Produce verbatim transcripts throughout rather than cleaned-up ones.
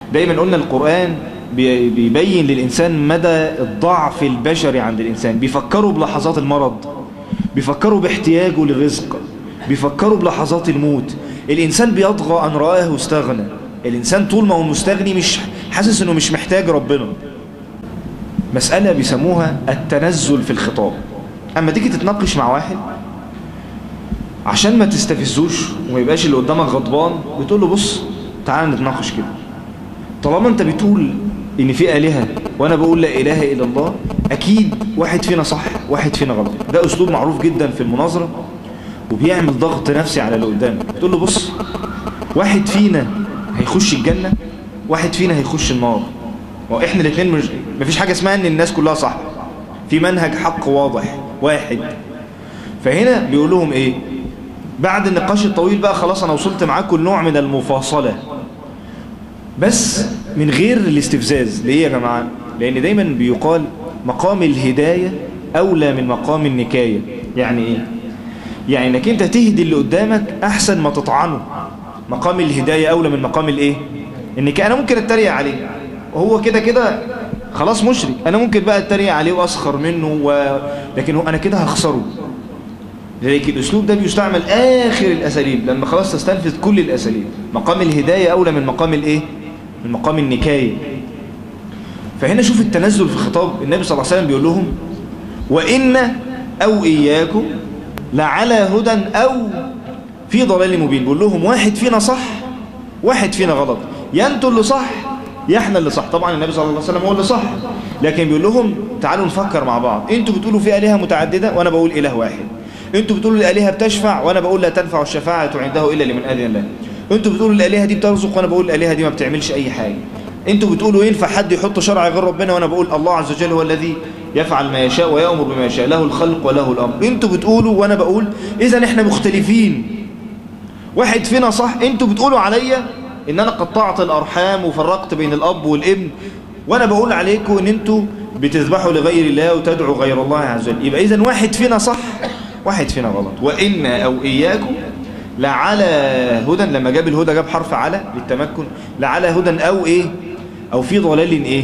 دايما قلنا القرآن بيبين للإنسان مدى الضعف البشري عند الإنسان. بيفكروا بلحظات المرض، بيفكروا باحتياجه للرزق، بيفكروا بلحظات الموت. الإنسان بيطغى أن رآه استغنى. الإنسان طول ما هو مستغني مش حاسس أنه مش محتاج ربنا. مسألة بيسموها التنزل في الخطاب. أما تيجي تتناقش مع واحد عشان ما تستفزوش وما يبقاش اللي قدامك غضبان، بتقول له بص تعال نتناقش كده. طالما انت بتقول ان في آلهة وانا بقول لا إله إلا الله، اكيد واحد فينا صح واحد فينا غلط. ده اسلوب معروف جدا في المناظرة وبيعمل ضغط نفسي على اللي قدامك. بتقول له بص، واحد فينا هيخش الجنة، واحد فينا هيخش النار، واحنا الاثنين مش مفيش حاجة اسمها ان الناس كلها صح، في منهج حق واضح واحد. فهنا بيقول لهم ايه بعد النقاش الطويل بقى؟ خلاص انا وصلت معاكم لنوع من المفاصلة، بس من غير الاستفزاز. ليه يا جماعة؟ لان دايما بيقال مقام الهداية اولى من مقام النكاية. يعني ايه؟ يعني انك انت تهدي اللي قدامك احسن ما تطعنه. مقام الهداية اولى من مقام الايه؟ النكاية. انا ممكن اتريق عليه وهو كده كده خلاص مشرك، انا ممكن بقى اتريق عليه واسخر منه و... لكن هو انا كده هخسره. لذلك الاسلوب ده بيستعمل اخر الاساليب لما خلاص تستنفذ كل الاساليب. مقام الهداية اولى من مقام الايه؟ من مقام النكاية. فهنا شوف التنزل في خطاب النبي صلى الله عليه وسلم. بيقول لهم وإن أو إياكم لعلى هدى أو في ضلال مبين. بيقول لهم واحد فينا صح واحد فينا غلط، يا انتوا اللي صح يا احنا اللي صح. طبعا النبي صلى الله عليه وسلم هو اللي صح، لكن بيقول لهم تعالوا نفكر مع بعض. انتوا بتقولوا في آلهة متعددة وانا بقول إله واحد. انتوا بتقولوا الآلهة بتشفع وانا بقول لا تنفع الشفاعة عنده إلا لمن أذن الله. انتوا بتقولوا الآلهة دي بترزق وانا بقول الآلهة دي ما بتعملش اي حاجة. انتوا بتقولوا ينفع حد يحط شرع غير ربنا وانا بقول الله عز وجل هو الذي يفعل ما يشاء ويأمر بما يشاء، له الخلق وله الأمر. انتوا بتقولوا وانا بقول، اذا احنا مختلفين، واحد فينا صح. انتوا بتقولوا عليا ان انا قطعت الارحام وفرقت بين الاب والابن، وانا بقول عليكم ان انتوا بتذبحوا لغير الله وتدعوا غير الله عز وجل. يبقى اذا واحد فينا صح واحد فينا غلط. وإن أو إياكم لعلى هدى. لما جاب الهدى جاب حرف على للتمكن. لعلى هدى أو إيه؟ أو في ضلال إيه؟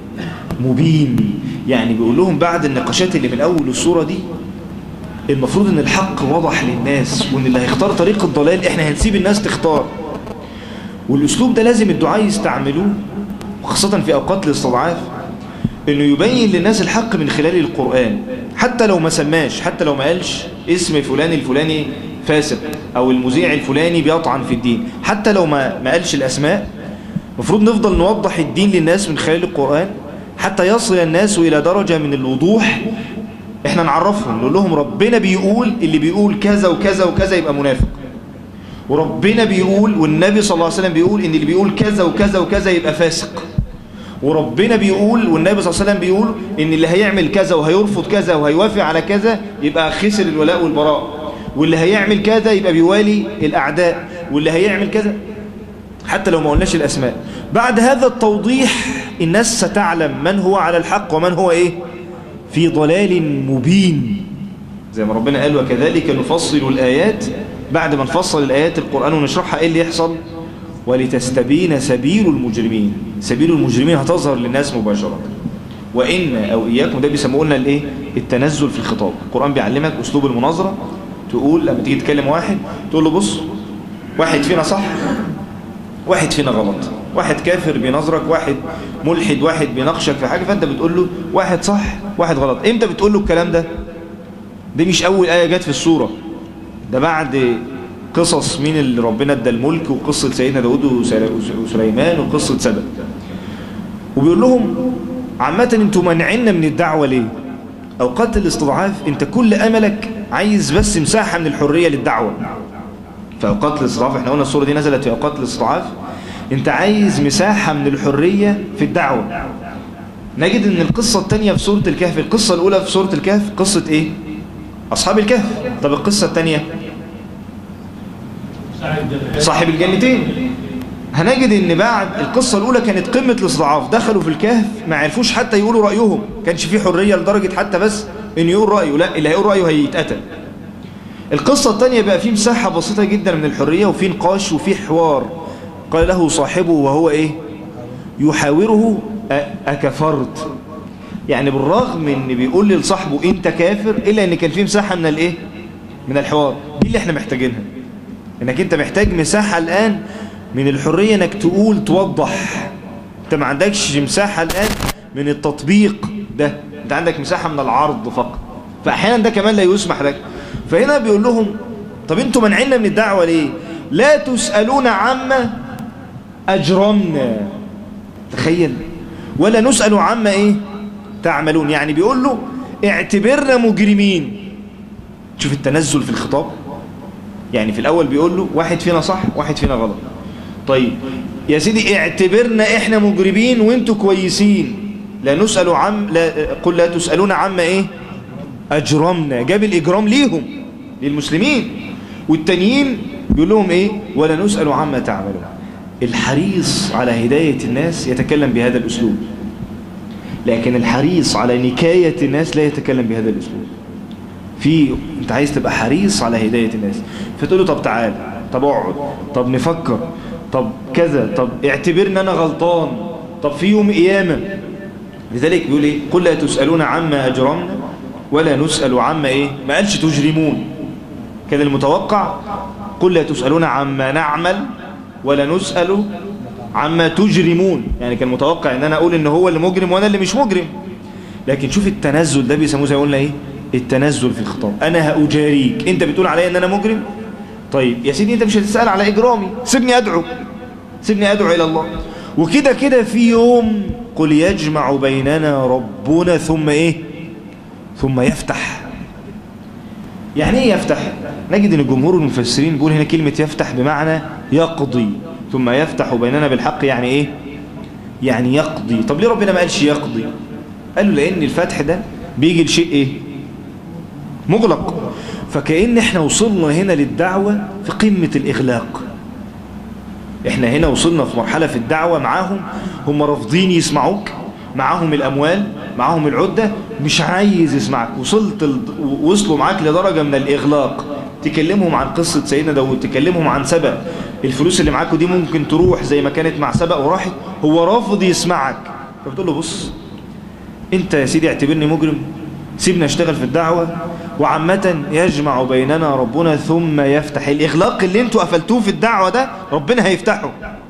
مبين. يعني بيقول لهم بعد النقاشات اللي من أول الصورة دي المفروض إن الحق واضح للناس، وإن اللي هيختار طريق الضلال إحنا هنسيب الناس تختار. والأسلوب ده لازم الدعاء يستعملوه وخاصة في أوقات الاستضعاف، إنه يبين للناس الحق من خلال القرآن. حتى لو ما سماش، حتى لو ما قالش اسم فلان الفلاني فاسق أو المذيع الفلاني بيطعن في الدين، حتى لو ما ما قالش الأسماء، مفروض نفضل نوضح الدين للناس من خلال القرآن حتى يصل الناس إلى درجة من الوضوح. احنا نعرفهم نقول لهم ربنا بيقول اللي بيقول كذا وكذا وكذا يبقى منافق، وربنا بيقول والنبي صلى الله عليه وسلم بيقول ان اللي بيقول كذا وكذا وكذا يبقى فاسق، وربنا بيقول والنبي صلى الله عليه وسلم بيقول ان اللي هيعمل كذا وهيرفض كذا وهيوافق على كذا يبقى خسر الولاء والبراء، واللي هيعمل كذا يبقى بيوالي الأعداء، واللي هيعمل كذا. حتى لو ما قلناش الأسماء. بعد هذا التوضيح الناس ستعلم من هو على الحق ومن هو إيه؟ في ضلال مبين. زي ما ربنا قال وكذلك نفصل الآيات. بعد ما نفصل الآيات القرآن ونشرحها إيه اللي يحصل؟ ولتستبين سبيل المجرمين. سبيل المجرمين هتظهر للناس مباشرة. وإن أو إياكم ده بيسموه لنا الإيه؟ التنزل في الخطاب. القرآن بيعلمك أسلوب المناظرة. تقول لما تيجي تكلم واحد تقول له بص، واحد فينا صح واحد فينا غلط، واحد كافر بينظرك، واحد ملحد، واحد بيناقشك في حاجة، فأنت بتقول له واحد صح واحد غلط. إمتى بتقول له الكلام ده؟ دي مش أول آية جت في السورة، ده بعد قصص مين اللي ربنا ادى الملك، وقصة سيدنا داود وسليمان، وقصة سبأ. وبيقول لهم عامة انتوا منعنا من الدعوة ليه؟ أوقات الاستضعاف انت كل أملك عايز بس مساحة من الحرية للدعوة. في أوقات الاستضعاف، احنا قلنا السورة دي نزلت في أوقات الاستضعاف، انت عايز مساحة من الحرية في الدعوة. نجد ان القصة الثانية في سورة الكهف، القصة الأولى في سورة الكهف قصة ايه؟ أصحاب الكهف. طب القصة الثانية صاحب الجنتين. هنجد ان بعد القصة الأولى كانت قمة الاستضعاف، دخلوا في الكهف ما عرفوش حتى يقولوا رأيهم، كانش فيه حرية لدرجة حتى بس ان يقول رأيه، لا اللي هيقول رأيه هيتقتل. القصة الثانية بقى فيه مساحة بسيطة جدا من الحرية، وفيه نقاش وفيه حوار. قال له صاحبه وهو ايه؟ يحاوره أكفرت. يعني بالرغم ان بيقول لصاحبه انت كافر، الا ان كان فيه مساحة من الايه من الحوار. دي اللي احنا محتاجينها، انك انت محتاج مساحة الان من الحرية، انك تقول توضح. انت ما عندكش مساحة الان من التطبيق ده، انت عندك مساحة من العرض فقط، فاحيانا ده كمان لا يسمح لك. فهنا بيقول لهم طب انتوا منعنا من الدعوة ليه؟ لا تسألون عما أجرمنا، تخيل، ولا نسأل عما ايه تعملون. يعني بيقول له اعتبرنا مجرمين. شوف التنزل في الخطاب. يعني في الأول بيقول له واحد فينا صح واحد فينا غلط، طيب يا سيدي اعتبرنا احنا مجرمين وانتوا كويسين، لا نسأل عم لا قل لا تسألون عما ايه أجرمنا. جاب الإجرام ليهم للمسلمين، والتانيين بيقول لهم ايه ولا نسأل عما تعملون. الحريص على هداية الناس يتكلم بهذا الأسلوب، لكن الحريص على نكاية الناس لا يتكلم بهذا الأسلوب. في انت عايز تبقى حريص على هداية الناس، فتقول له طب تعال، طب اقعد، طب نفكر، طب كذا، طب اعتبرني انا غلطان، طب في يوم قيامة. لذلك بيقول ايه قل لا تسألون عما أجرمنا ولا نسأل عما ايه، ما قالش تجرمون. كان المتوقع قل لا تسألون عما نعمل ولا نسأل عما تجرمون. يعني كان متوقع ان انا اقول ان هو اللي مجرم وانا اللي مش مجرم. لكن شوف التنزل ده بيسموه زي ما قلنا ايه التنزل في الخطاب. انا هأجاريك، انت بتقول عليا ان انا مجرم، طيب يا سيدي انت مش هتسأل على اجرامي، سيبني ادعو سيبني ادعو الى الله. وكده كده في يوم قل يجمع بيننا ربنا ثم ايه ثم يفتح. يعني ايه يفتح؟ نجد ان الجمهور المفسرين بيقول هنا كلمة يفتح بمعنى يقضي. ثم يفتح بيننا بالحق يعني ايه يعني يقضي. طب ليه ربنا ما قالش يقضي؟ قالوا لان الفتح ده بيجي لشيء ايه مغلق. فكأن احنا وصلنا هنا للدعوة في قمة الإغلاق. احنا هنا وصلنا في مرحلة في الدعوة معاهم هم رافضين يسمعوك، معاهم الأموال، معاهم العدة، مش عايز يسمعك. وصلت ال... وصلوا معاك لدرجة من الإغلاق. تكلمهم عن قصة سيدنا داود، تكلمهم عن سبأ، الفلوس اللي معاكوا دي ممكن تروح زي ما كانت مع سبأ وراحت، هو رافض يسمعك. فبتقول له بص انت يا سيدي اعتبرني مجرم، سيبنا اشتغل في الدعوة، وعامة يجمع بيننا ربنا ثم يفتح. الإغلاق اللي انتوا قفلتوه في الدعوة ده ربنا هيفتحه.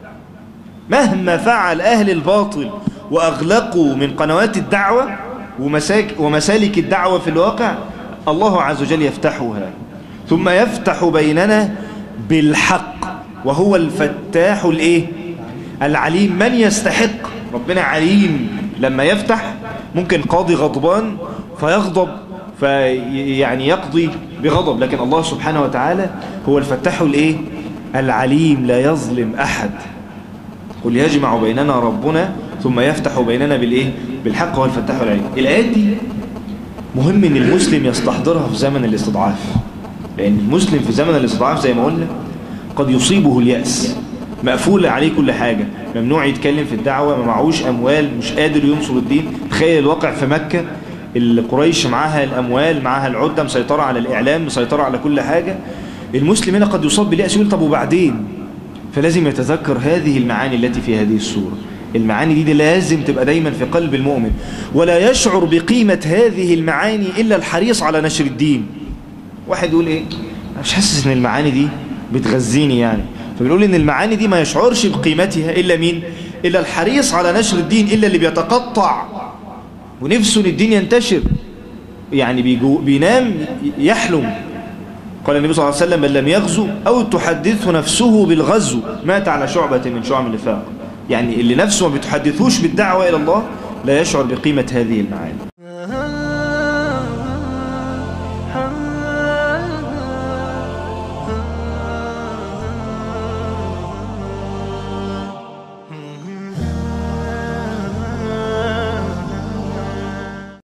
مهما فعل أهل الباطل وأغلقوا من قنوات الدعوة ومساك ومسالك الدعوة في الواقع، الله عز وجل يفتحها. ثم يفتح بيننا بالحق وهو الفتاح الايه العليم. من يستحق؟ ربنا عليم. لما يفتح ممكن قاضي غضبان فيغضب فيعني يقضي بغضب، لكن الله سبحانه وتعالى هو الفتاح الايه العليم، لا يظلم أحد. قل يجمع بيننا ربنا ثم يفتح بيننا بالايه بالحق هو الفتاح العليم. الآيات دي مهم ان المسلم يستحضرها في زمن الاستضعاف، لأن المسلم في زمن الاستضعاف زي ما قلنا قد يصيبه اليأس، مقفول عليه كل حاجة، ممنوع يتكلم في الدعوة، ما معهوش أموال، مش قادر ينصر الدين. تخيل الواقع في مكة، القريش معاها الأموال، معاها العدة، مسيطرة على الإعلام، مسيطرة على كل حاجة. المسلم هنا قد يصاب باليأس، يقول طب وبعدين؟ فلازم يتذكر هذه المعاني التي في هذه السورة. المعاني دي, دي لازم تبقى دايما في قلب المؤمن، ولا يشعر بقيمة هذه المعاني إلا الحريص على نشر الدين. واحد يقول ايه أنا مش حاسس ان المعاني دي بتغذيني يعني، فبنقول ان المعاني دي ما يشعرش بقيمتها إلا مين؟ إلا الحريص على نشر الدين، إلا اللي بيتقطع ونفسه ان الدين ينتشر، يعني بيجو بينام يحلم. قال النبي صلى الله عليه وسلم من لم يغزو أو تحدثه نفسه بالغزو مات على شعبة من شعب النفاق. يعني اللي نفسه ما بتحدثوش بالدعوة إلى الله لا يشعر بقيمة هذه المعاني.